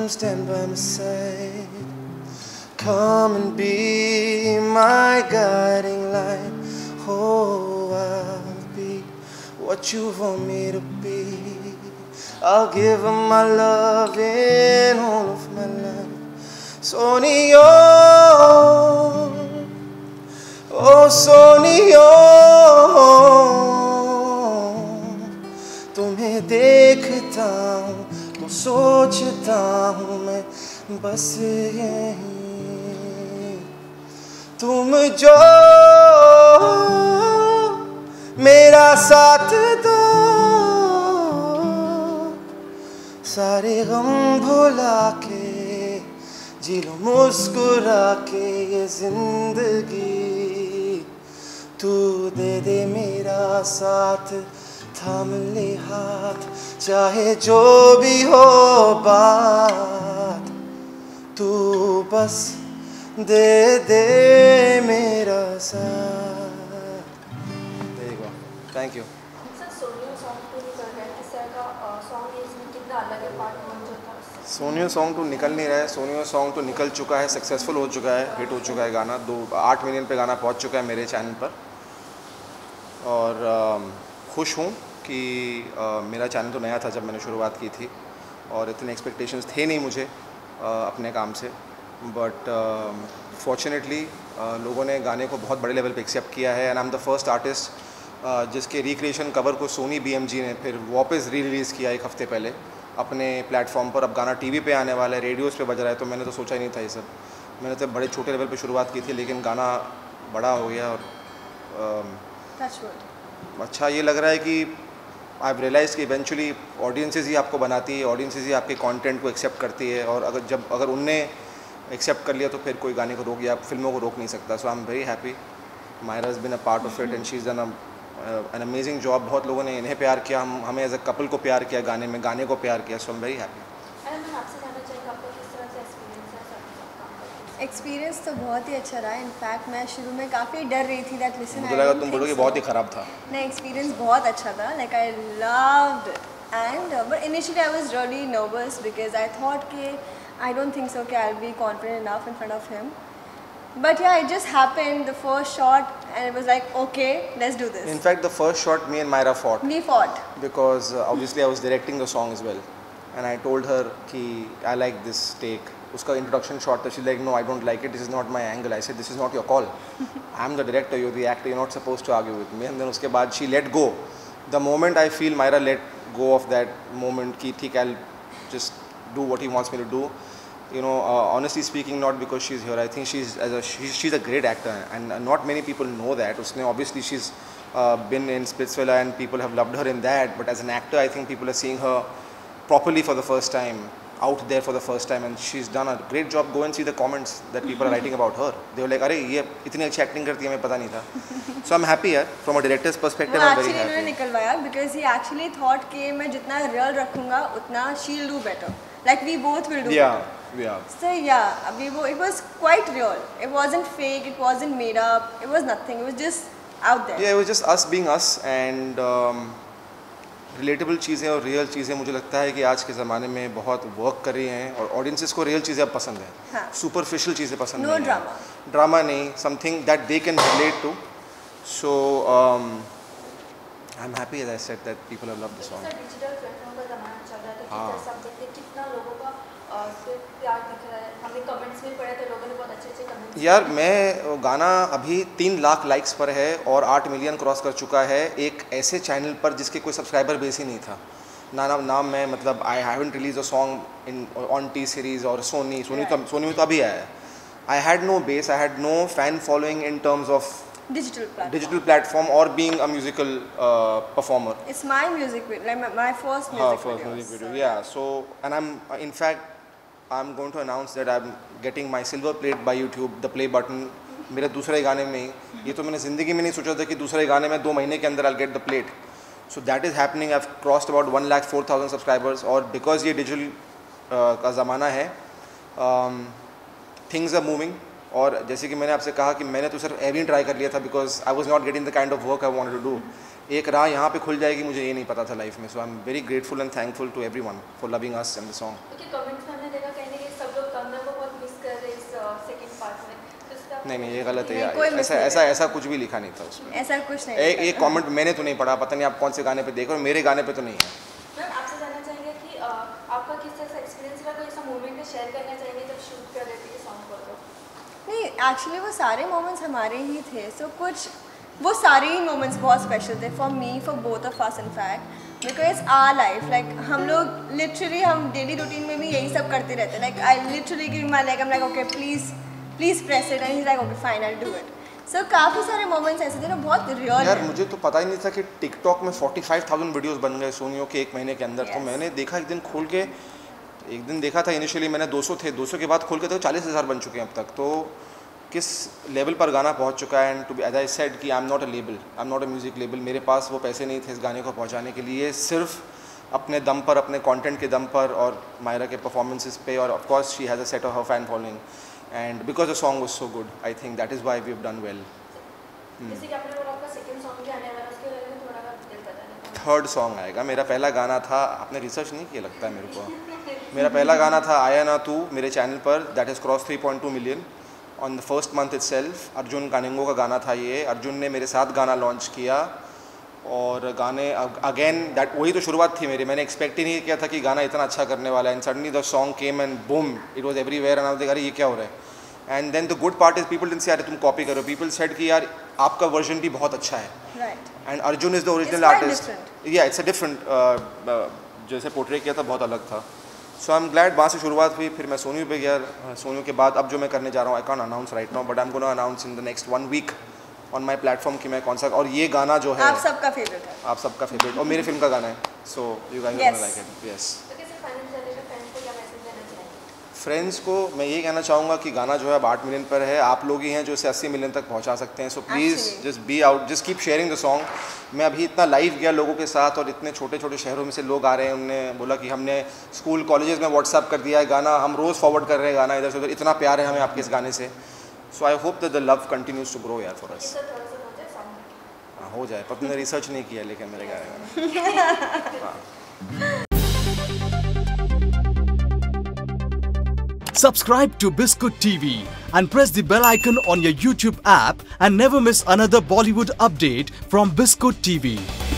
come stand by my side. Come and be my guiding light. Oh, I'll be what you want me to be. I'll give her my love in all of my life. Sonia, oh Sonia, तुम्हें देखता हूँ तो सोचता हूँ मैं बस यही, तुम जो मेरा साथ दो, सारे गम भुला के जी लो मुस्कुरा के ये जिंदगी, तू दे दे मेरा साथ, थाम ले हाथ, चाहे जो भी हो बात, तू बस दे दे मेरा साथ। There you go. Thank you. सोनियो सॉन्ग तो निकल नहीं रहा है, सोनियो सॉन्ग तो निकल चुका है, सक्सेसफुल हो चुका है, हिट हो चुका है गाना, 8 मिलियन पे गाना पहुंच चुका है मेरे चैनल पर। और खुश हूँ कि मेरा चैनल तो नया था जब मैंने शुरुआत की थी और इतने एक्सपेक्टेशंस थे नहीं मुझे अपने काम से, बट फॉर्चुनेटली लोगों ने गाने को बहुत बड़े लेवल पे एक्सेप्ट किया है। And I am the first artist जिसके रिक्रिएशन कवर को सोनी BMG ने फिर वापस रिलीज़ किया एक हफ़्ते पहले अपने प्लेटफॉर्म पर। अब गाना टीवी पे आने वाला है, रेडियोज़ पे बज रहा है, तो मैंने तो सोचा ही नहीं था ये सब। मैंने तो बड़े छोटे लेवल पे शुरुआत की थी, लेकिन गाना बड़ा हो गया और अच्छा ये लग रहा है कि आई हैव रियलाइज़ कि इवेंचुअली ऑडियंसेस ही आपको बनाती है, ऑडियंसेस ही आपके कंटेंट को एक्सेप्ट करती है, और अगर उनने एक्सेप्ट कर लिया तो फिर कोई गाने को रोक या फिल्मों को रोक नहीं सकता। So I am very happy, Myra has been a part of it and she is done an amazing job. बहुत लोगों ने इन्हें प्यार किया, हमें एज अ कपल को प्यार किया, गाने में गाने को प्यार किया। So I am very happy. Experience तो बहुत ही अच्छा रहा है। इनफैक्ट मैं शुरू में काफ़ी डर रही थी दैट लिसन, मुझे लगा तुम बोलोगे बहुत ही ख़राब था। नहीं, एक्सपीरियंस बहुत अच्छा था, like I loved and but initially I was really nervous because I thought कि आई डोंट थिंक सो कि I will be confident enough in front of him, but yeah, it just happened, the first shot, and it was like, okay, let's do this. In fact, the first shot me and Myra fought. We fought because obviously I was directing the song as well, and I told her कि I like this take. उसका introduction shot था, she's like, no, I don't like it, this is not my angle. I said, this is not your call. I'm the director, you're the actor, you're not supposed to argue with me. And then उसके बाद she let go. The moment I feel Myra let go of that moment कि ठीक, I'll just do what he wants me to do. You know, honestly speaking, not because she's here. I think she's a great actor, and not many people know that. Usne obviously she's been in Splitsvilla, and people have loved her in that. But as an actor, I think people are seeing her properly for the first time, out there for the first time, and she's done a great job. Go and see the comments that people are writing about her. They were like, "अरे ये इतनी अच्छी acting करती है, हमें पता नहीं था." So I'm happy यार. From a director's perspective, I'm very happy. निकलवाया because he actually thought कि मैं जितना real रखूँगा उतना she'll do better. Like we both will do better. Yeah. So yeah, it was quite real. It wasn't fake. It wasn't made up. It was nothing. It was just out there. Yeah, it was just us being us, and relatable चीज़ें और real चीज़ें मुझे लगता है कि आज के ज़माने में बहुत वर्क कर रही हैं, और ऑडियंसेस को रियल चीज़ें अब पसंद हैं। हाँ. सुपरफिशियल चीज़ें पसंद नहीं। ड्रामा नहीं, something that they can relate to. So I am happy as I said that people have loved the song. Digital platform का ज़माना चल रहा है, तो कितना सब्जेक्ट है, कितना लोगों का प्यार दिख रहा है। हमने कमेंट्स में पढ़े तो लोगों ने बहुत अच्छे कमेंट्स। यार मैं गाना अभी 3 लाख लाइक्स पर है और 8 मिलियन क्रॉस कर चुका है, एक ऐसे चैनल पर जिसके कोई सब्सक्राइबर बेस ही नहीं था। नाम मैं मतलब I haven't release a song in on T Series और सोनी में तो अभी आया है। I had no base, I had no fan following in terms of digital platform or being a musical performer. It's my music video, like my first music video. Yeah, so and I'm going to announce that I'm getting my silver plate by YouTube, the play button, मेरे दूसरे गाने में ही। ये तो मैंने ज़िंदगी में नहीं सोचा था कि दूसरे गाने में 2 महीने के अंदर I'll get the plate. So that is happening. I've crossed about 1,04,000 subscribers, और because ये digital का ज़माना है, things are moving. और जैसे कि मैंने आपसे कहा कि मैंने तो सिर्फ एवरी ट्राई कर लिया था because I was not getting the kind of work I wanted to do. एक राह यहाँ पे खुल जाएगी, मुझे ये नहीं पता था लाइफ में। So I am very grateful and thankful to everyone for loving us and the song. Comments में हमने देखा नहीं ये गलत है कोई यार, ऐसा कुछ भी लिखा नहीं था उसमें, ऐसा कुछ नहीं। एक कमेंट मैंने तो नहीं पढ़ा, पता नहीं आप कौन से गाने पे देख रहे हो, मेरे गाने पे तो नहीं है। मैम आपसे जानना चाहेंगे कि आपका किस तरह से एक्सपीरियंस रहा, कोई ऐसा मोमेंट शेयर करना चाहेंगे जब शूट कर रहे थे सॉन्ग को? तो नहीं, एक्चुअली वो सारे मोमेंट्स हमारे ही थे, सो कुछ वो सारे ही मोमेंट्स बहुत स्पेशल थे for me, for both of us in fact, because our life like हम लोग लिटरली हम डेली रूटीन में भी यही सब करते रहते हैं। Like I literally give my leg, I am like okay please press it, and he is like okay fine I will do it. So काफ़ी सारे मोमेंट्स ऐसे थे ना, बहुत रियल। यार मुझे तो पता ही नहीं था कि टिकटॉक में 45,000 वीडियोस बन गए सोनियो के एक महीने के अंदर। तो मैंने देखा एक दिन खोल के, एक दिन देखा था इनिशियली मैंने 200 थे, 200 के बाद खोल के तो 40,000 बन चुके हैं अब तक। तो किस लेवल पर गाना पहुंच चुका है। And to be as I said कि I am not a label, I am not a music label, मेरे पास वो पैसे नहीं थे इस गाने को पहुंचाने के लिए, सिर्फ अपने दम पर, अपने कंटेंट के दम पर और मायरा के परफॉर्मेंसेस पे, और of course she has a set of her fan following, and because the song was so good I think that is why we have done well. जैसे कि आपने बोला आपका सेकंड सॉन्ग भी आने वाला है, उसके बारे में थोड़ा डिटेल बताना। थर्ड सॉन्ग आएगा। मेरा पहला गाना था, आपने रिसर्च नहीं किया लगता है मेरे को, मेरा पहला गाना था आया ना तू मेरे चैनल पर, that is cross 3.2 million on the first month itself. Arjun Kanungo का गाना था ये, अर्जुन ने मेरे साथ गाना लॉन्च किया, और गाने अगेन दैट वही तो शुरुआत थी मेरी, मैंने एक्सपेक्ट ही नहीं किया था कि गाना इतना अच्छा करने वाला है, and suddenly the song came and boom it was everywhere, and I was like अरे ये क्या हो रहा है। And then the good part is people didn't say यार तुम कॉपी करो, पीपल सेड कि यार आपका वर्जन भी बहुत अच्छा है, right. And Arjun is the original artist, या इट्स अ डिफरेंट, जैसे पोर्ट्रे किया था बहुत अलग था। सो आई एम ग्लैड, वहाँ से शुरुआत हुई, फिर मैं सोनू पे गया, सोनू के बाद अब जो मैं करने जा रहा हूँ I can announce right now, but I am gonna announce in the next 1 week on my platform कि मैं कौन सा, और ये गाना जो है आप सबका फेवरेट है, आप सबका फेवरेट और मेरी फिल्म का गाना है, so you guys gonna like it. Yes, तो कैसे फाइनल चलेगा, फ्रेंड्स को क्या मैसेज देना चाहेंगे? फ्रेंड्स को मैं ये कहना चाहूँगा कि गाना जो है अब 8 मिलियन पर है, आप लोग ही हैं जो इसे 80 मिलियन तक पहुँचा सकते हैं, so please just be out, just keep sharing the song. मैं अभी इतना लाइव गया लोगों के साथ, और इतने छोटे छोटे शहरों में से लोग आ रहे हैं, उनने बोला कि हमने स्कूल कॉलेजेस में व्हाट्सअप कर दिया है गाना, हम रोज़ फॉरवर्ड कर रहे हैं गाना इधर से उधर, इतना प्यार है हमें आपके इस गाने से। So I hope that the love continues to grow यार फॉर अस। हाँ हो जाए, पर तुमने रिसर्च नहीं किया लेकिन मेरे गाने में। Subscribe to Biscuit TV and press the bell icon on your YouTube app and never miss another Bollywood update from Biscuit TV.